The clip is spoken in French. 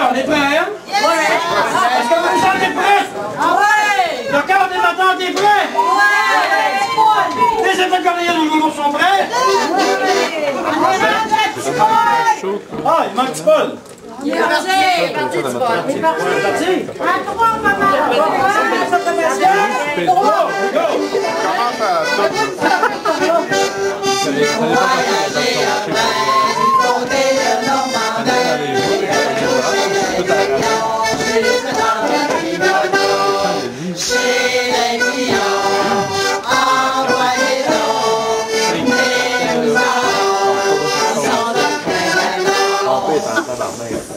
on est prêts, hein? Est-ce que vous vous sentez prêts? Le cœur des battants, t'es prêt? Les intercordiens du jour sont prêts? Ah, il manque Paul. Il est parti, Paul. Il est parti. À 3, maman. Go, go. Hãy subscribe cho kênh Ghiền Mì Gõ để không bỏ lỡ